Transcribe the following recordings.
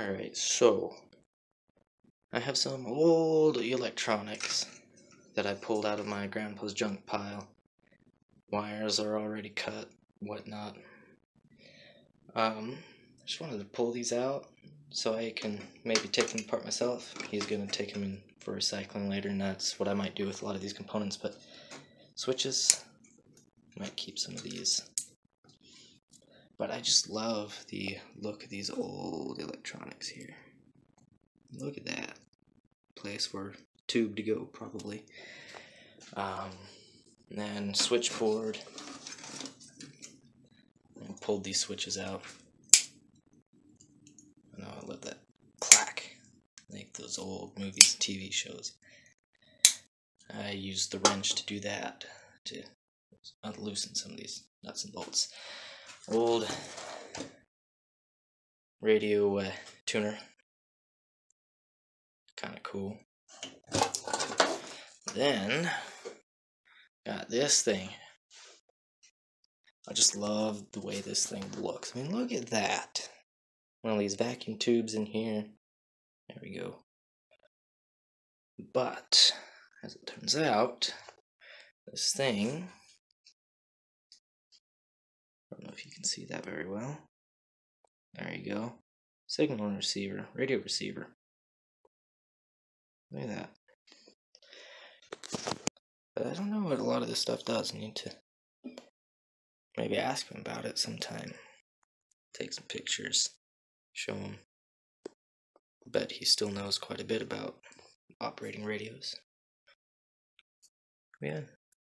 Alright, so I have some old electronics that I pulled out of my grandpa's junk pile. Wires are already cut, whatnot. Just wanted to pull these out so I can maybe take them apart myself. He's gonna take them in for recycling later, and that's what I might do with a lot of these components, but switches, might keep some of these. But I just love the look of these old electronics here. Look at that. Place for tube to go, probably. And then switchboard. I pulled these switches out. I know, I love that clack, like those old movies and TV shows. I used the wrench to do that, to unloosen some of these nuts and bolts. Old radio tuner. Kind of cool. Then got this thing. I just love the way this thing looks. I mean, look at that. One of these vacuum tubes in here. There we go. But as it turns out, this thing, I don't know if you can see that very well. There you go. Signal and receiver, radio receiver. Look at that. But I don't know what a lot of this stuff does. I need to maybe ask him about it sometime. Take some pictures, show him. Bet he still knows quite a bit about operating radios. Yeah.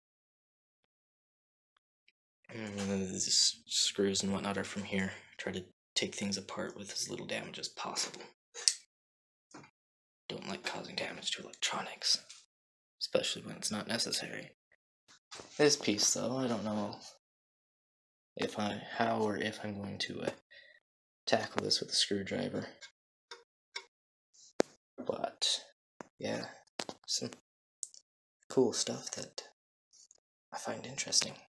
And then these screws and whatnot are from here. Try to take things apart with as little damage as possible. Don't like causing damage to electronics, especially when it's not necessary. This piece, though, I don't know how or if I'm going to tackle this with a screwdriver. But yeah, some cool stuff that I find interesting.